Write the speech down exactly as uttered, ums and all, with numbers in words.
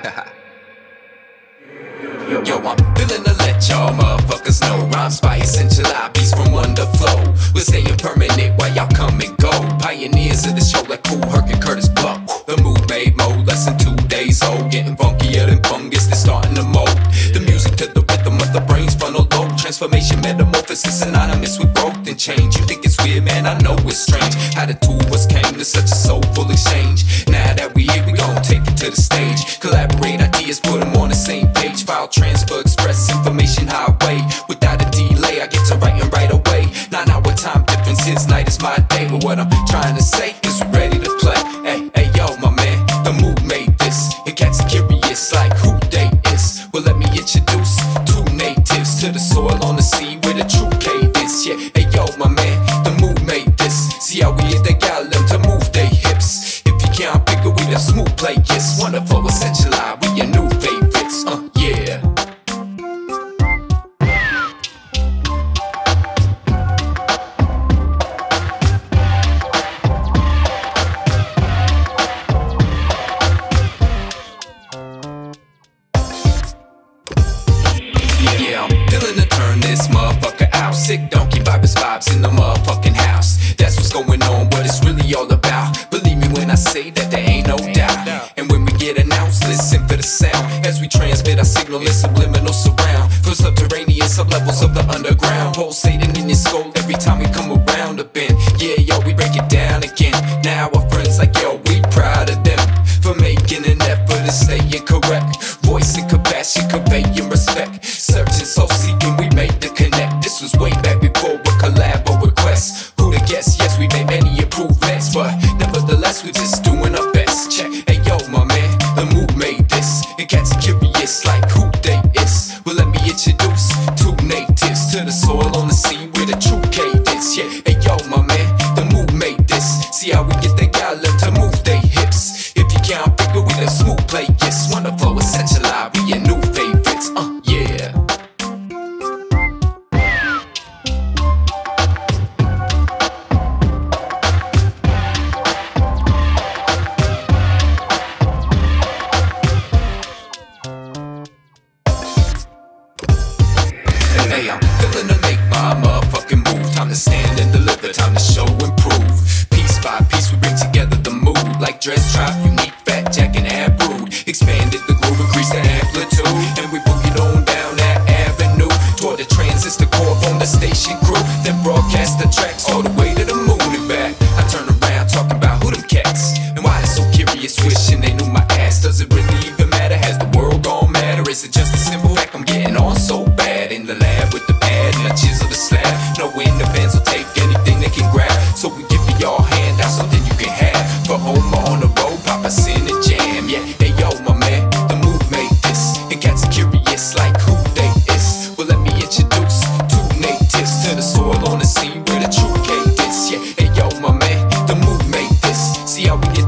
Yo, I'm feeling to let y'all motherfuckers know rhyme by essential beats from Wunderflo. We're staying permanent while y'all come and go. Pioneers of the show like Cool Herc and Curtis Blow. The move made mo less than two days old. Getting funkier than fungus, they're starting to mold. The music to the rhythm of the brain's frontal lobe. Transformation, metamorphosis, synonymous with growth and change. You think it's weird, man, I know it's strange how the two of us came to such a soulful exchange. Now that we here, we gon' take it to the stage. Collaborate ideas, put them on the same page. File transfer, express information highway. Without a delay, I get to writing right away. Nine hour time differences, night is my day. But what I'm trying to say is we ready to play. Hey, hey, yo, my man, the move made this. It gets curious like who they is. Well, let me introduce two natives to the soil on the sea where the true K is. Yeah, hey, yo, my man, the move made this. See how we hit the gallon to move they hips. If you can't pick it, we the smooth play. Yes, wonderful, essential, we your new favorites. Uh, yeah. Yeah, I'm feeling to turn this motherfucker out. Sick donkey virus vibes in the motherfucking house. That's what's going on, what it's really all about. Believe me when I say that there ain't no doubt. And when we get announced, listen for the sound as we transmit our signal in subliminal surround. For subterranean sub-levels of the underground, pulsating in your skull every time we come around a bend. Yeah, yo, we break it down again. Now our friends like, yo, we proud of them for making an effort to stay correct. Voice and compassion, conveying respect. Searching, soul seeking, we made the connect. This was way back before a collab or request. Who the guess? Yes, we made many improvements, but nevertheless, we're just doing our best. Check, hey yo, my man, the move made this. It gets curious like who they is. Well, let me introduce two natives to the soil on the sea where the true K is. Yeah, hey yo, my man, the move made this. See how we get the gallon to move they hips. If you can't figure, we the smooth play. Yes, wonderful, essential, we your new favorites. Uh, yeah. Hey, I'm feeling to make my motherfucking move. Time to stand and deliver, time to show and prove. Piece by piece we bring together the mood. Like dress trap, unique, fat jack and ab brood. Expanded the groove, increase the amplitude. And we boogied on down that avenue toward the transistor core from the station crew. Then broadcast the tracks all the way to the moon and back. I turn around talking about who them cats and why they're so curious, wishing they knew my ass. Does it really even matter? Has the world gone mad? Or is it just a simple fact I'm getting on so bad? In the lab with the pad and I chisel the slab, knowing the fans will take anything they can grab. So we give you all handouts, something you can have for home or on the road, pop us in and jam. Yeah, hey yo, my man, the move made this. It gets curious like who they is. Well, let me introduce two natives to the soil on the scene where the true K is. Yeah, hey yo, my man, the move made this. See how we get